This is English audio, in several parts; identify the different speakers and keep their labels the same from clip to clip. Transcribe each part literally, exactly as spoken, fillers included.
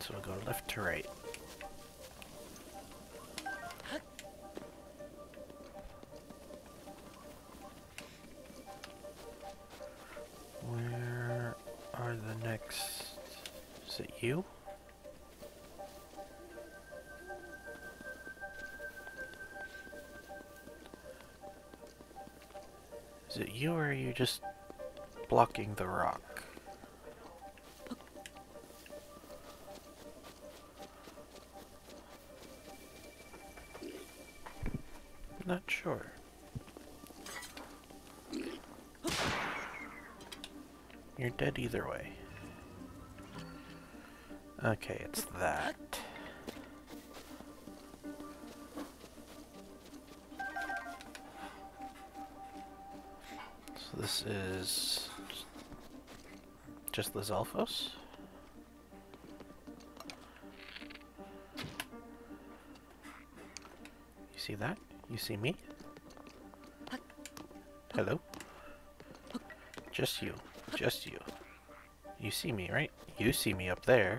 Speaker 1: So we'll go left to right. Where are the next... Is it you? Is it you, or are you just blocking the rock? Not sure. You're dead either way. Okay, it's that. So this is just the Zelphos? You see that? You see me? Hello? Just you. Just you. You see me, right? You see me up there.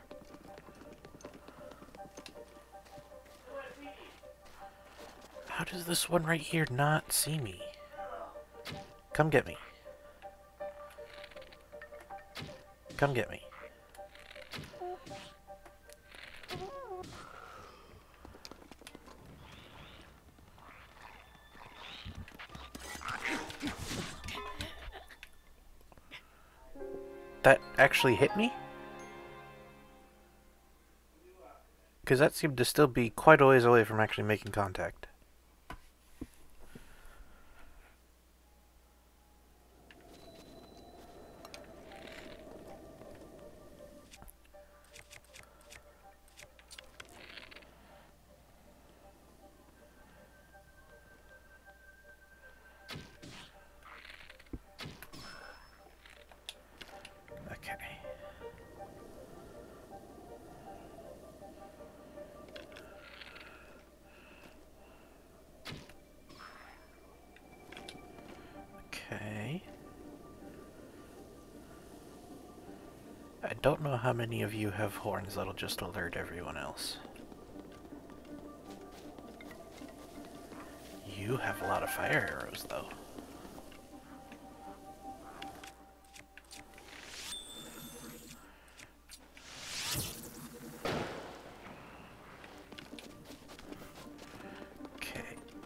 Speaker 1: How does this one right here not see me? Come get me. Come get me. That actually hit me? Because that seemed to still be quite a ways away from actually making contact. Okay. I don't know how many of you have horns that'll just alert everyone else. You have a lot of fire arrows, though. Okay.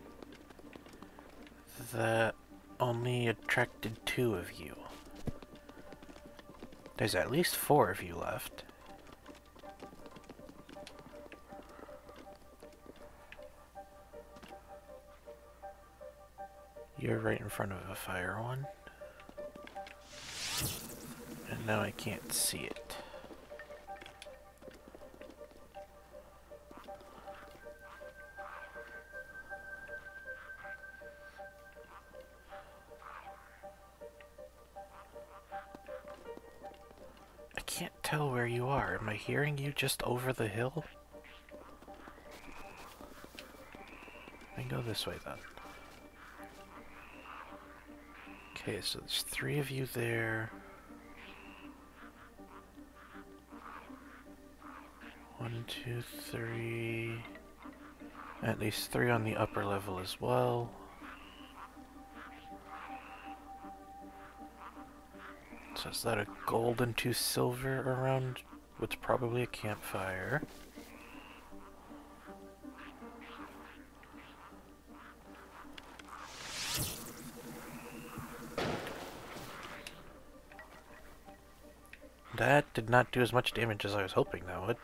Speaker 1: That only attracted two of you. There's at least four of you left. You're right in front of a fire one. And now I can't see it. I can't tell where you are. Am I hearing you just over the hill? I go this way then. Okay, so there's three of you there. One, two, three. At least three on the upper level as well. So is that a gold and two silver around what's probably a campfire? That did not do as much damage as I was hoping that would.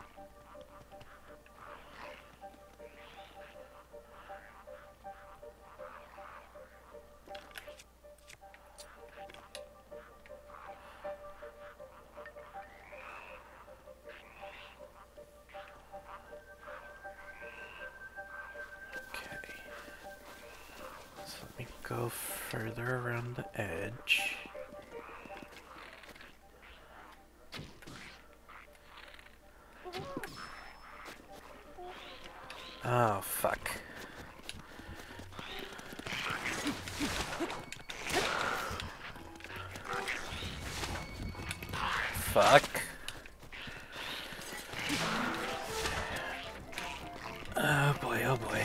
Speaker 1: Okay. So let me go further around the edge. Oh, fuck. Fuck. Oh boy, oh boy.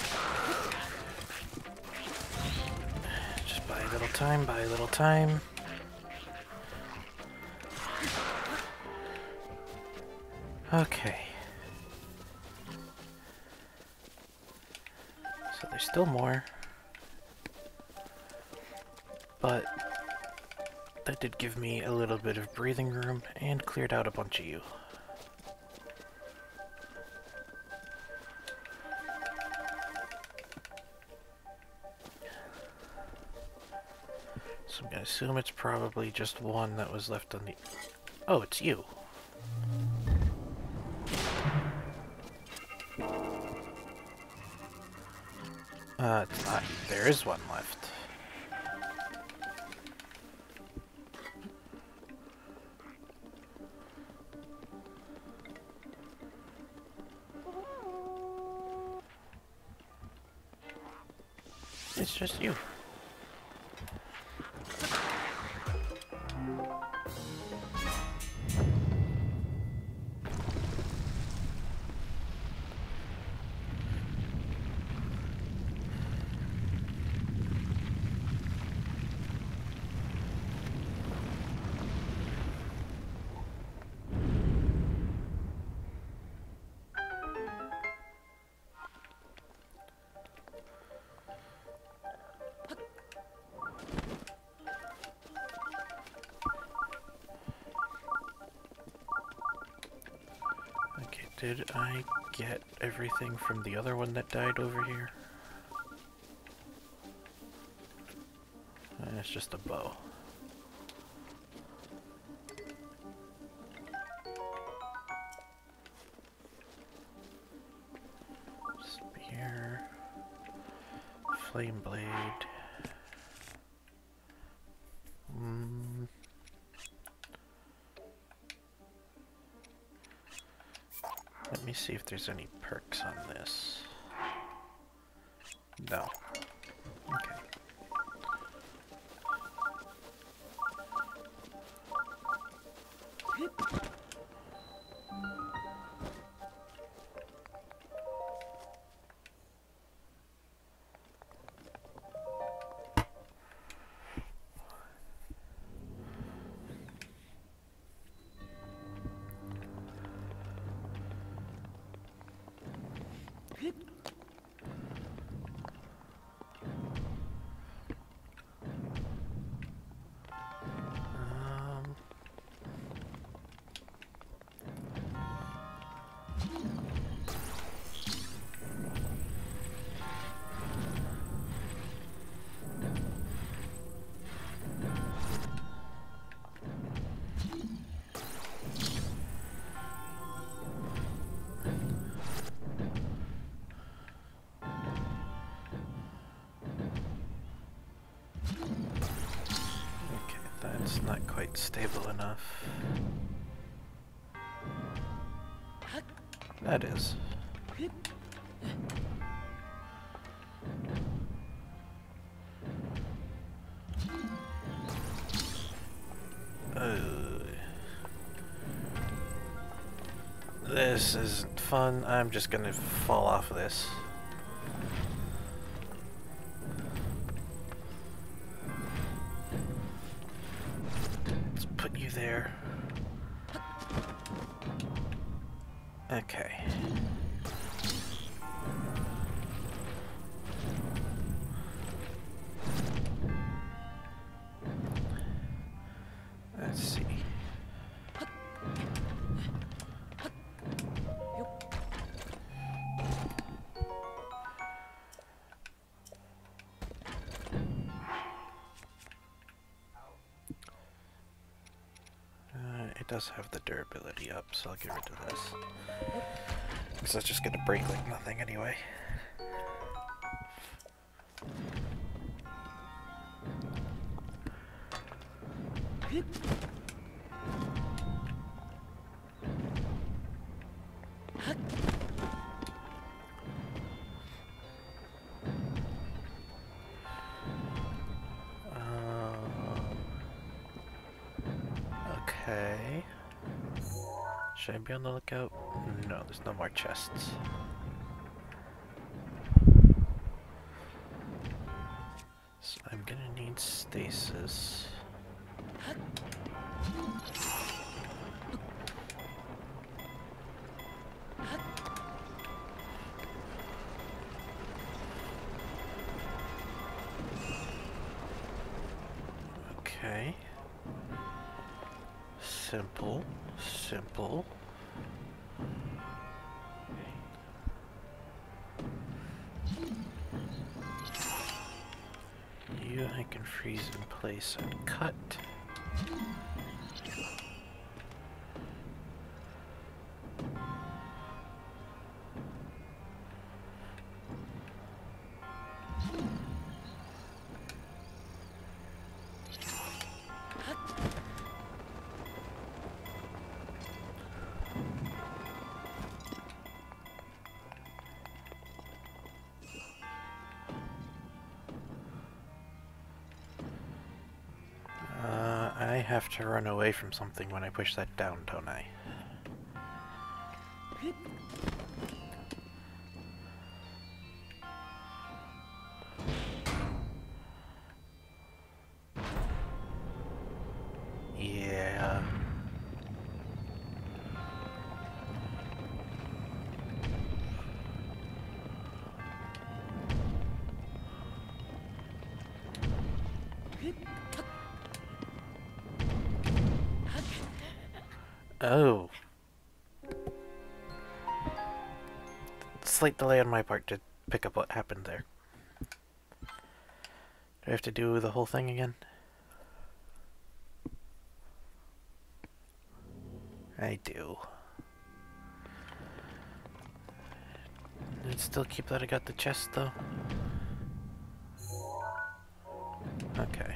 Speaker 1: Just buy a little time, buy a little time. Okay. So there's still more. But that did give me a little bit of breathing room and cleared out a bunch of you. So I'm gonna assume it's probably just one that was left on the... Oh, it's you. Uh, it's not. There is one left. It's just you. Did I get everything from the other one that died over here? Uh, it's just a bow. Spear. Flame blade. Mm. Let me see if there's any perks on this. No. Okay. It's not quite stable enough. That is. Uh, this isn't fun. I'm just gonna fall off of this. There. Okay. Let's see. It does have the durability up, so I'll get rid of this. Because that's just gonna break like nothing anyway. Okay. Should I be on the lookout? No, there's no more chests. So I'm gonna need stasis. Okay. Simple, simple. You I can freeze in place and cut. I have to run away from something when I push that down, don't I? Yeah. Oh. Slight delay on my part to pick up what happened there. Do I have to do the whole thing again? I do. I'd still keep that I got the chest though. Okay.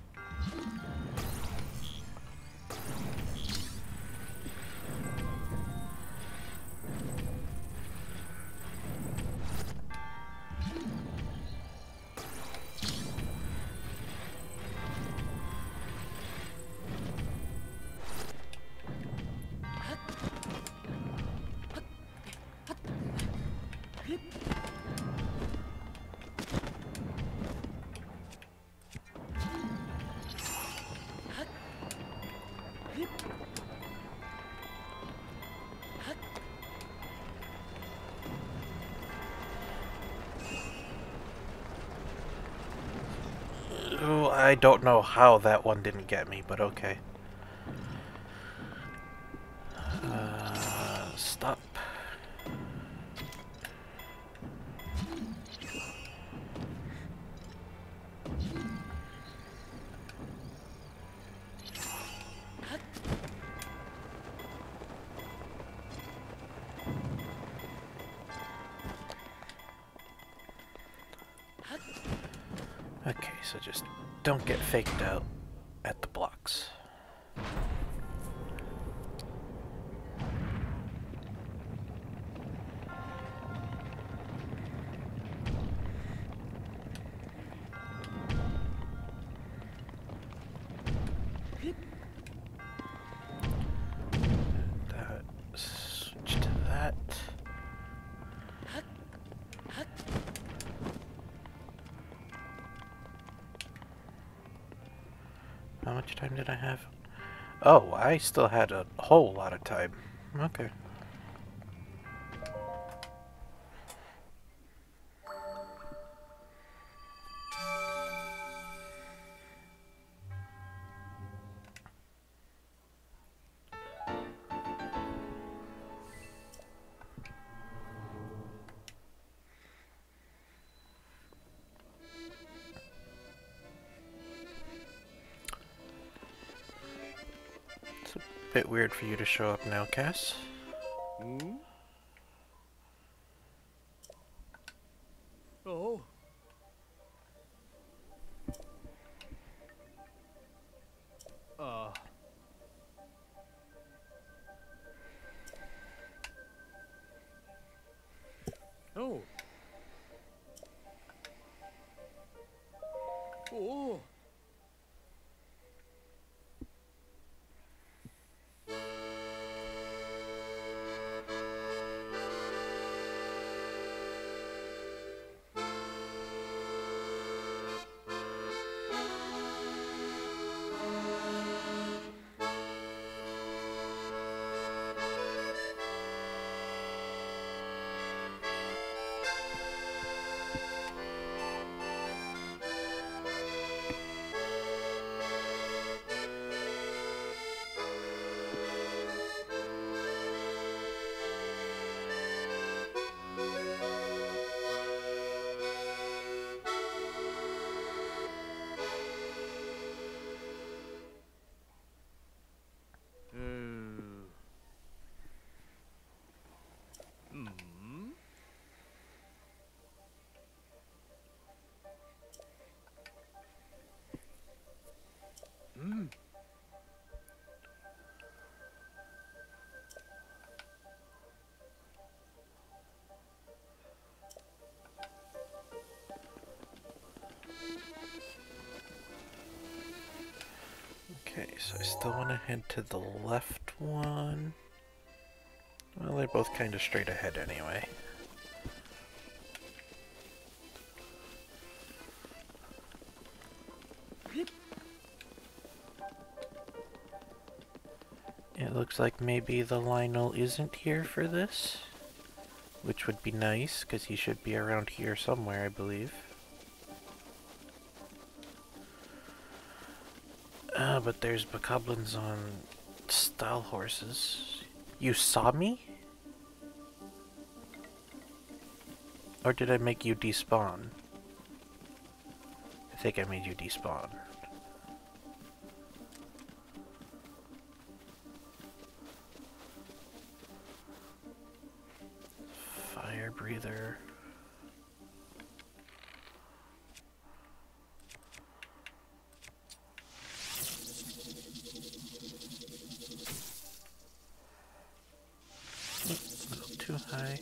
Speaker 1: Oh, I don't know how that one didn't get me, but okay. Uh, stop. Okay, so just don't get faked out at the blocks. And, uh, switch to that. How much time did I have? Oh, I still had a whole lot of time. Okay. It's a bit weird for you to show up now, Cass.
Speaker 2: Hmm? Oh. Uh. Oh. Oh. Hmm. Hmm.
Speaker 1: Okay, so I still want to head to the left one. Well, they're both kind of straight ahead anyway. It looks like maybe the Lionel isn't here for this, which would be nice, because he should be around here somewhere, I believe. Uh, but there's bokoblins on style horses. You saw me? Or did I make you despawn? I think I made you despawn. Fire breather. A little too high.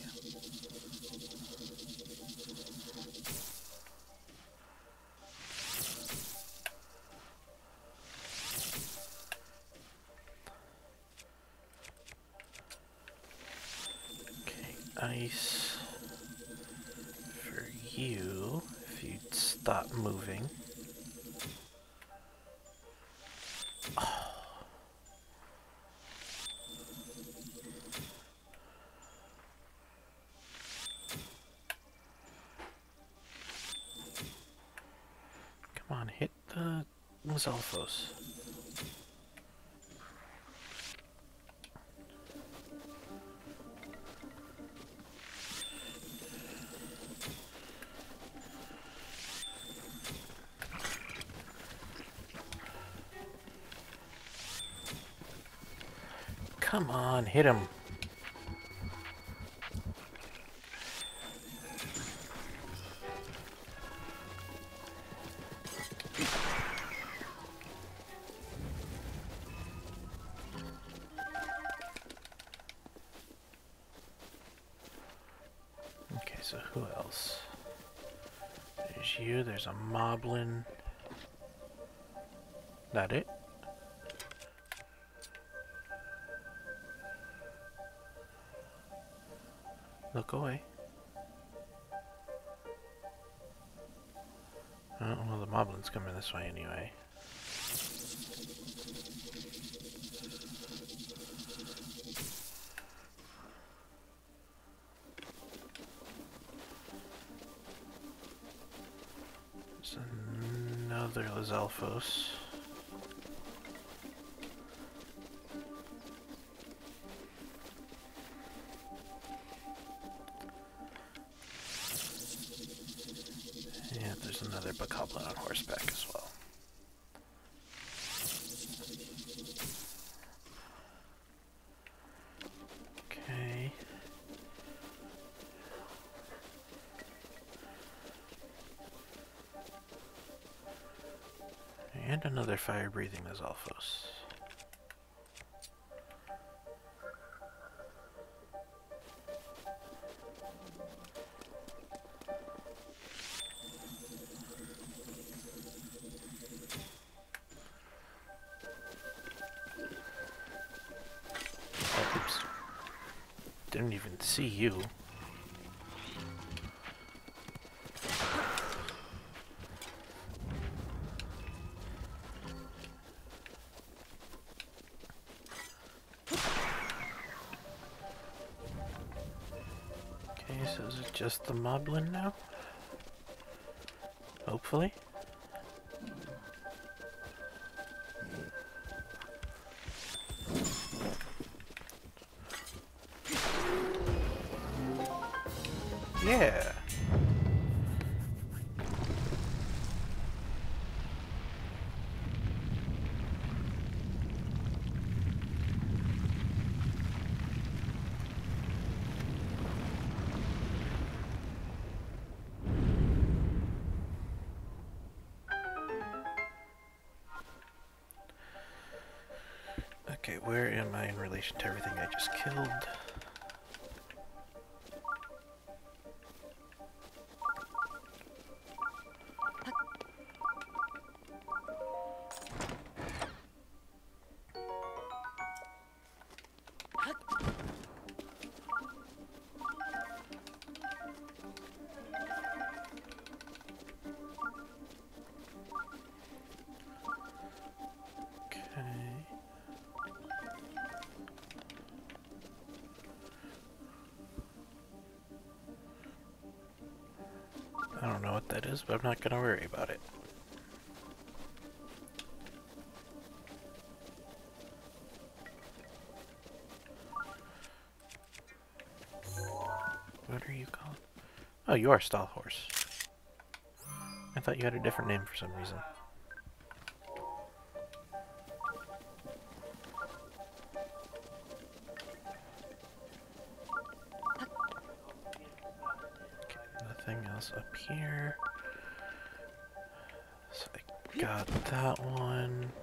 Speaker 1: Ice for you, if you'd stop moving. Oh. Come on, hit the Mazalfos. Come on, hit him. Okay, so who else? There's you, there's a moblin. That it? Look away. Oh, well, the moblin's coming this way anyway. There's another Lizalfos. Yeah, there's another bokoblin on horseback as well. Okay. And another fire-breathing Lizalfos. Oh, oops. Didn't even see you. Okay, so is it just the moblin now? Hopefully. Yeah. Alright, where am I in relation to everything I just killed? I don't know what that is, but I'm not gonna worry about it. What are you called? Oh, you are Stall Horse. I thought you had a different name for some reason. Okay, nothing else up here. So I got that one.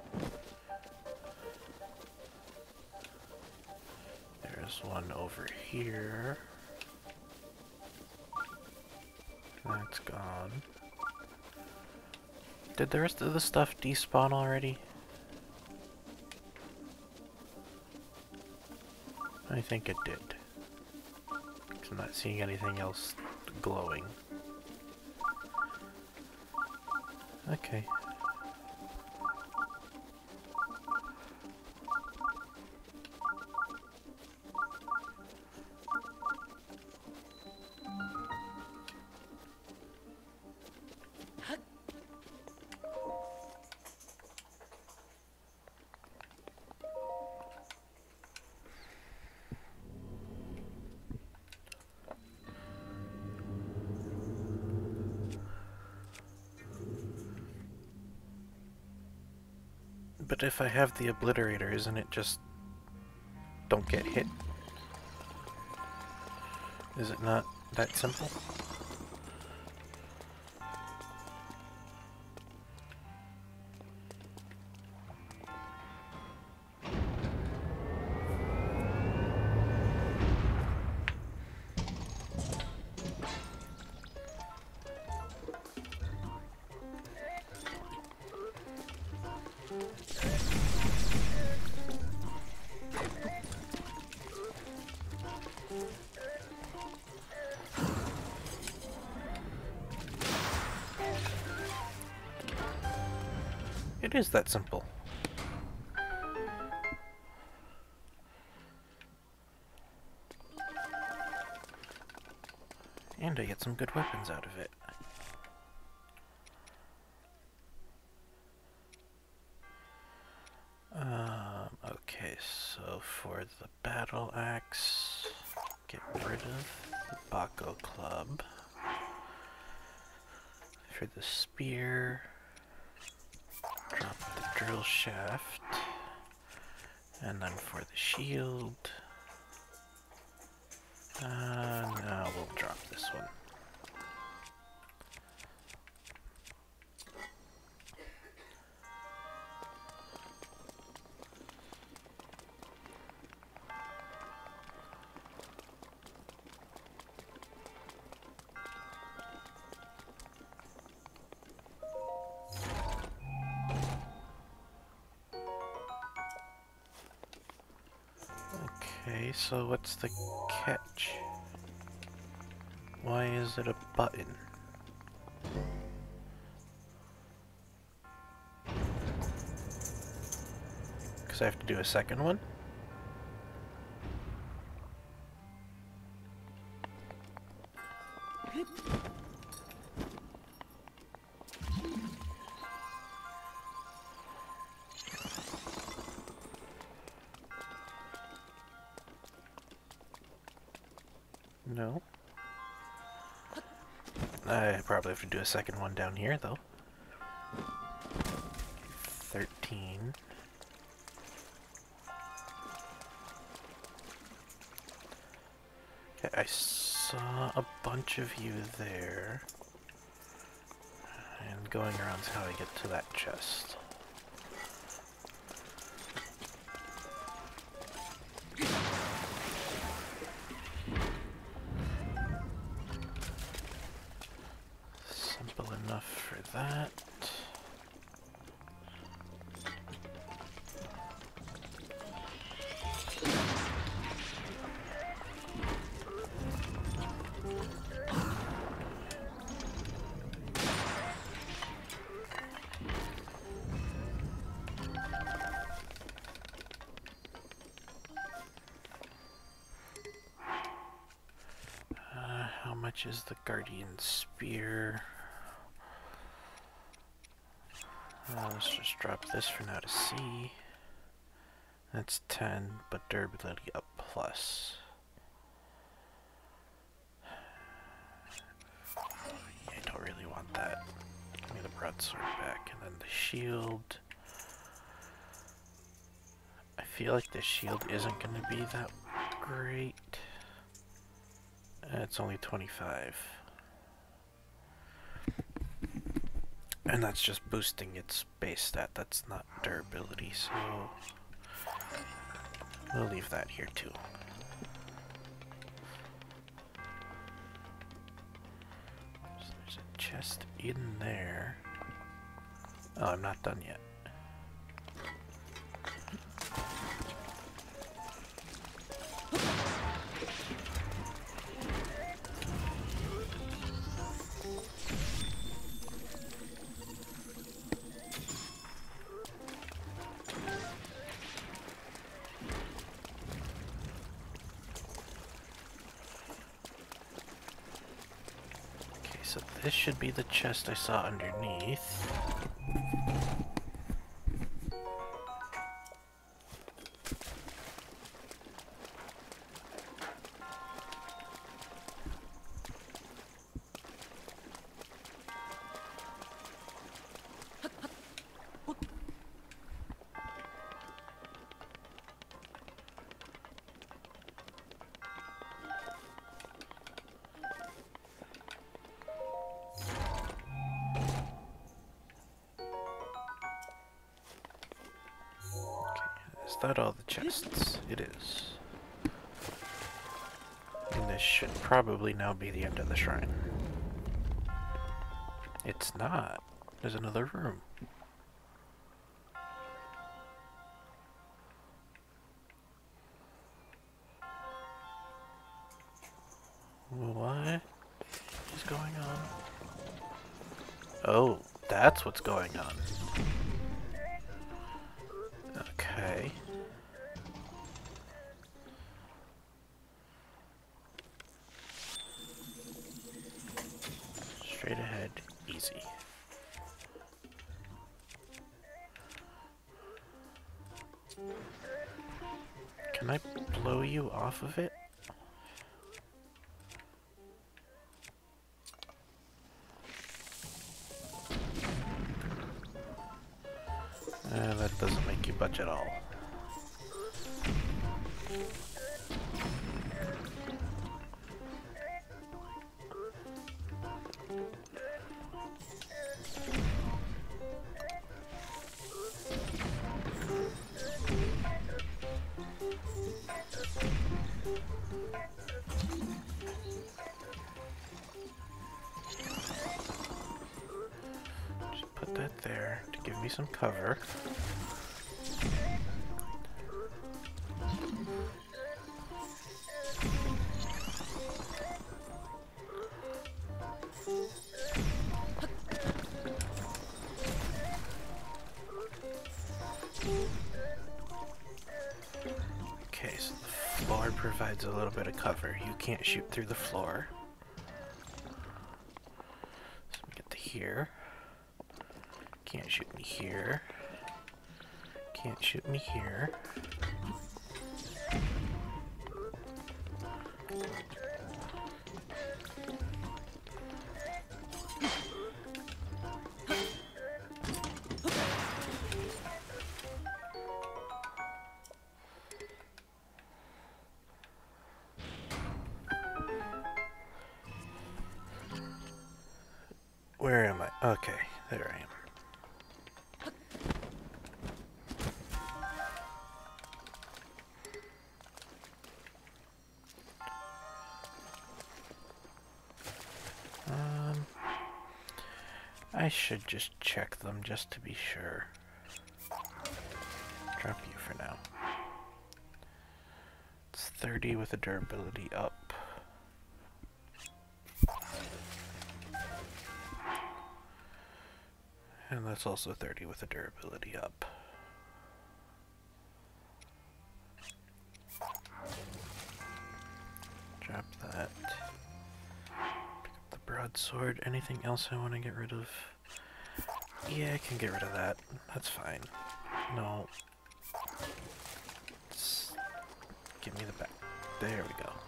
Speaker 1: There's one over here. That's gone. Did the rest of the stuff despawn already? I think it did. 'Cause I'm not seeing anything else glowing. Okay. But if I have the obliterator, isn't it just don't get hit? Is it not that simple? It is that simple. And I get some good weapons out of it. Um, okay, so for the battle axe, get rid of the Baco club. For the spear, drop the drill shaft. And then for the shield, uh, now we'll drop this one. Okay, so what's the catch? Why is it a button? Because I have to do a second one? No. I probably have to do a second one down here, though. thirteen. Okay, I saw a bunch of you there. And going around is how I get to that chest. that. Uh, how much is the Guardian Spear? Uh, let's just drop this for now to see. That's ten, but durability up plus. I don't really want that. Give me the broadsword back, and then the shield. I feel like the shield isn't going to be that great. It's only twenty-five. And that's just boosting its base stat, that's not durability, so we'll leave that here too. So there's a chest in there. Oh, I'm not done yet. So this should be the chest I saw underneath. Is that all the chests? It is. And this should probably now be the end of the shrine. It's not. There's another room. What is going on? Oh, that's what's going on. Okay. Straight ahead, easy. Can I blow you off of it? Uh, that doesn't make you budge at all. Just put that there to give me some cover. Okay, so the floor provides a little bit of cover. You can't shoot through the floor. So we get to here. Can't shoot me here. Can't shoot me here. Where am I? Okay, there I am. Um, I should just check them just to be sure. Drop you for now. It's thirty with a durability up. And that's also thirty with a durability up. Drop that. Pick up the broadsword. Anything else I want to get rid of? Yeah, I can get rid of that. That's fine. No. Just give me the back. There we go.